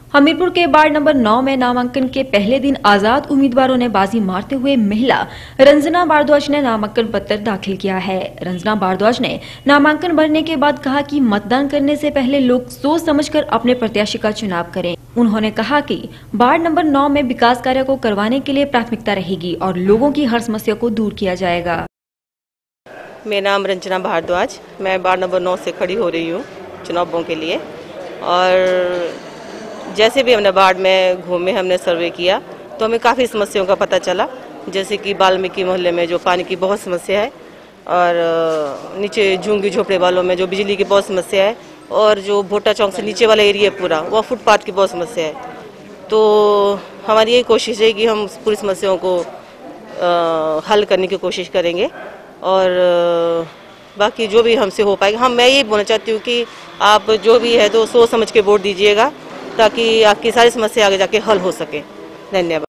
हमीरपुर के ward number 9 में नामांकन के पहले दिन आजाद उम्मीदवारों ने बाजी मारते हुए महिला रंजना भारद्वाज ने नामांकन पत्र दाखिल किया है। रंजना भारद्वाज ने नामांकन भरने के बाद कहा कि मतदान करने से पहले लोग सोच समझकर अपने प्रत्याशी का चुनाव करें। उन्होंने कहा कि वार्ड नंबर 9 में विकास कार्य को करवाने के लिए प्राथमिकता रहेगी और लोगों की हर समस्या को दूर किया जाएगा। मेरा नाम रंजना भारद्वाज, मैं वार्ड नंबर 9 से खड़ी हो रही हूँ चुनावों के लिए। और जैसे भी हमने वार्ड में घूमे, हमने सर्वे किया तो हमें काफ़ी समस्याओं का पता चला, जैसे कि वाल्मीकि मोहल्ले में जो पानी की बहुत समस्या है, और नीचे झुग्गी झोपड़े वालों में जो बिजली की बहुत समस्या है, और जो भोटा चौक से नीचे वाला एरिया पूरा वह फुटपाथ की बहुत समस्या है। तो हमारी यही कोशिश है कि हम पूरी समस्याओं को हल करने की कोशिश करेंगे, और बाकी जो भी हमसे हो पाएगा। मैं ये बोलना चाहती हूँ कि आप जो भी है तो सोच समझ के वोट दीजिएगा, ताकि आपकी सारी समस्या आगे जाके हल हो सके। धन्यवाद।